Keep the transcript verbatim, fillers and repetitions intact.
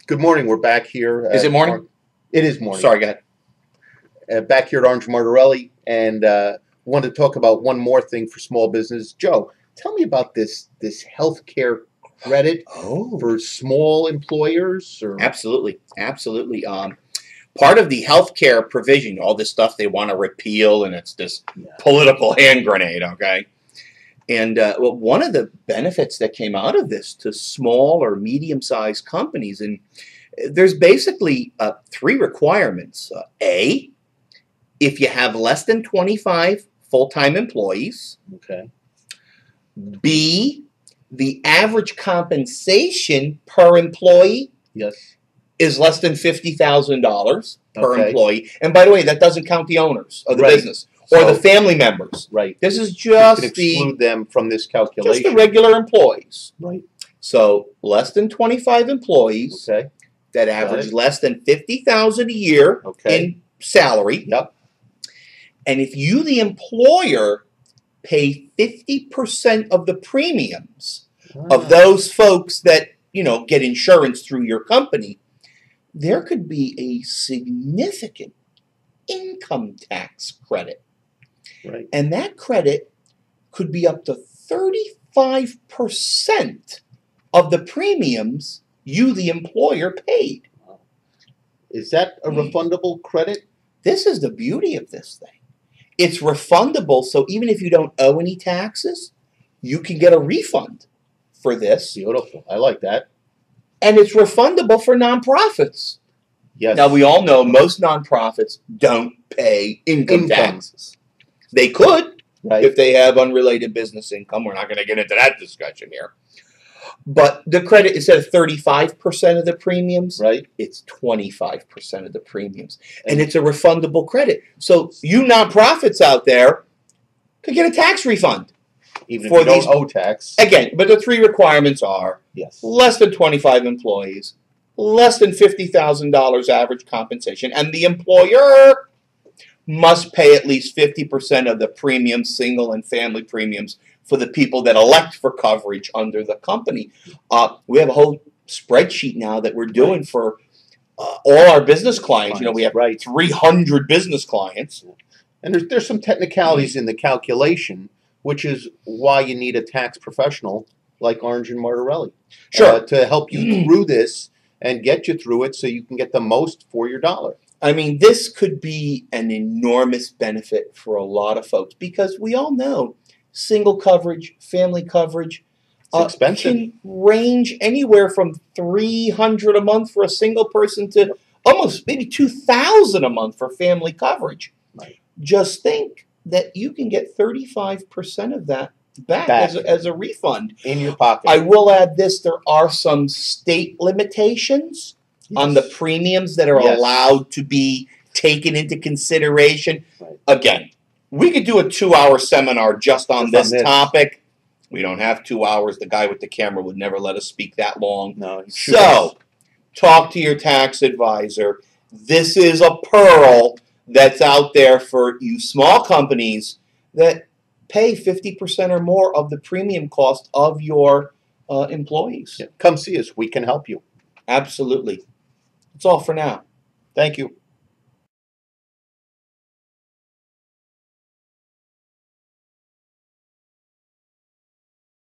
Good morning. We're back here. Is it morning? Ar- it is morning. Sorry, go ahead. Uh, back here at Orange Martorelli, and uh, wanted to talk about one more thing for small business. Joe, tell me about this this healthcare credit Oh, for small employers. Or absolutely, absolutely. Um, part of the healthcare provision, all this stuff they want to repeal, and it's this Yeah. political hand grenade. Okay, and uh, well, one of the benefits that came out of this to small or medium-sized companies, and there's basically uh, three requirements. Uh, A, if you have less than twenty-five full-time employees. Okay. B, the average compensation per employee Yes. is less than fifty thousand dollars per Okay. employee. And by the way, that doesn't count the owners of the Right. business or So- the family members. Right. This is You just can the exclude them from this just calculation. the regular employees. Right. So less than twenty-five employees Okay. that Got average it. less than fifty thousand dollars a year Okay. in salary. Yep. And if you, the employer, pay fifty percent of the premiums of Ah. those folks that, you know, get insurance through your company, there could be a significant income tax credit. Right. And that credit could be up to thirty-five percent of the premiums you, the employer, paid. Is that a refundable credit? This is the beauty of this thing. It's refundable, so even if you don't owe any taxes, you can get a refund for this. Beautiful. I like that. And it's refundable for nonprofits. Yes. Now, we all know most nonprofits don't pay income, Income. taxes. They could Right. if they have unrelated business income. We're not going to get into that discussion here. But the credit, instead of thirty-five percent of the premiums, Right. it's twenty-five percent of the premiums. And it's a refundable credit. So you nonprofits out there could get a tax refund. Even if for you don't these- owe tax. Again, but the three requirements are Yes. less than twenty-five employees, less than fifty thousand dollars average compensation, and the employer must pay at least fifty percent of the premiums, single and family premiums, for the people that elect for coverage under the company. Uh, we have a whole spreadsheet now that we're doing for uh, all our business clients. You know, we have Right. three hundred business clients. And there's there's some technicalities in the calculation, which is why you need a tax professional like Orange and Martorelli Sure. uh, to help you through this and get you through it so you can get the most for your dollar. I mean, this could be an enormous benefit for a lot of folks because we all know single coverage, family coverage It's expensive. can range anywhere from three hundred dollars a month for a single person to almost maybe two thousand dollars a month for family coverage. Right. Just think that you can get thirty-five percent of that back, Back. As, a, as a refund. In your pocket. I will add this, there are some state limitations on the premiums that are Yes. allowed to be taken into consideration. Right. Again, we could do a two-hour seminar just on Just this on this. topic. We don't have two hours. The guy with the camera would never let us speak that long. No. you should. So, talk to your tax advisor. This is a pearl that's out there for you small companies that pay fifty percent or more of the premium cost of your uh, employees. Yeah. Come see us. We can help you. Absolutely. That's all for now. Thank you.